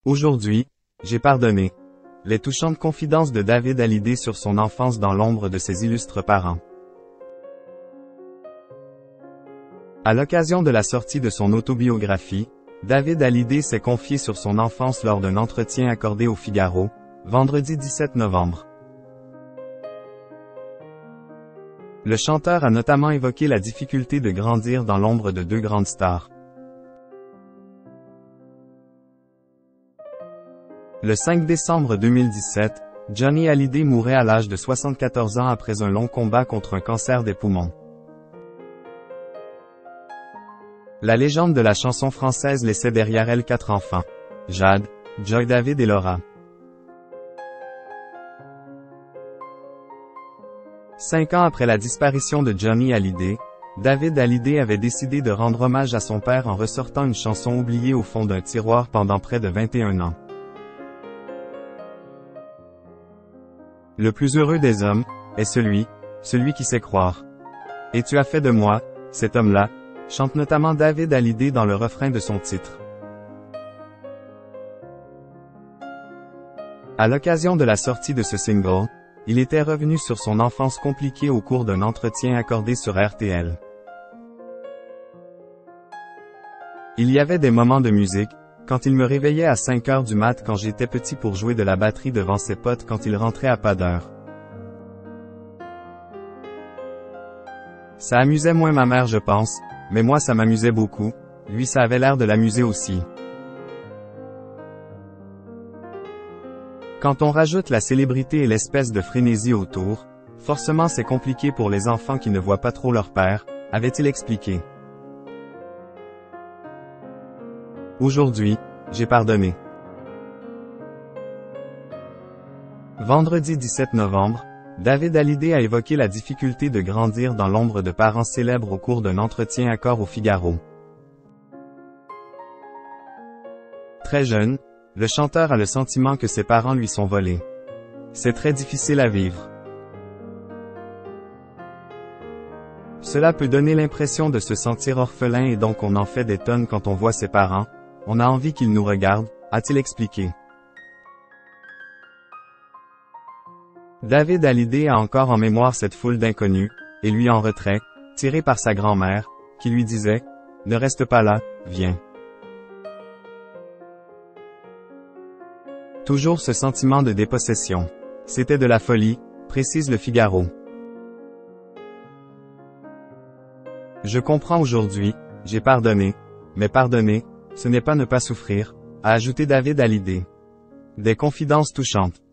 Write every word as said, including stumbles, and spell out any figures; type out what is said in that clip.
Aujourd'hui, j'ai pardonné. Les touchantes confidences de David Hallyday sur son enfance dans l'ombre de ses illustres parents. À l'occasion de la sortie de son autobiographie, David Hallyday s'est confié sur son enfance lors d'un entretien accordé au Figaro, vendredi dix-sept novembre. Le chanteur a notamment évoqué la difficulté de grandir dans l'ombre de deux grandes stars. Le cinq décembre deux mille dix-sept, Johnny Hallyday mourait à l'âge de soixante-quatorze ans après un long combat contre un cancer des poumons. La légende de la chanson française laissait derrière elle quatre enfants. Jade, Joy David et Laura. Cinq ans après la disparition de Johnny Hallyday, David Hallyday avait décidé de rendre hommage à son père en ressortant une chanson oubliée au fond d'un tiroir pendant près de vingt et un ans. Le plus heureux des hommes, est celui, celui qui sait croire. Et tu as fait de moi, cet homme-là, chante notamment David Hallyday dans le refrain de son titre. À l'occasion de la sortie de ce single, il était revenu sur son enfance compliquée au cours d'un entretien accordé sur R T L. Il y avait des moments de musique, quand il me réveillait à cinq heures du mat quand j'étais petit pour jouer de la batterie devant ses potes quand il rentrait à pas d'heure. Ça amusait moins ma mère je pense, mais moi ça m'amusait beaucoup, lui ça avait l'air de l'amuser aussi. Quand on rajoute la célébrité et l'espèce de frénésie autour, forcément c'est compliqué pour les enfants qui ne voient pas trop leur père, avait-il expliqué. Aujourd'hui, j'ai pardonné. Vendredi dix-sept novembre, David Hallyday a évoqué la difficulté de grandir dans l'ombre de parents célèbres au cours d'un entretien accordé au Figaro. Très jeune, le chanteur a le sentiment que ses parents lui sont volés. C'est très difficile à vivre. Cela peut donner l'impression de se sentir orphelin et donc on en fait des tonnes quand on voit ses parents, on a envie qu'ils nous regardent, a-t-il expliqué. David Hallyday a encore en mémoire cette foule d'inconnus, et lui en retrait, tiré par sa grand-mère, qui lui disait « Ne reste pas là, viens ». Toujours ce sentiment de dépossession. C'était de la folie, précise le Figaro. Je comprends aujourd'hui, j'ai pardonné, mais pardonner, ce n'est pas ne pas souffrir, a ajouté David Hallyday. Des confidences touchantes.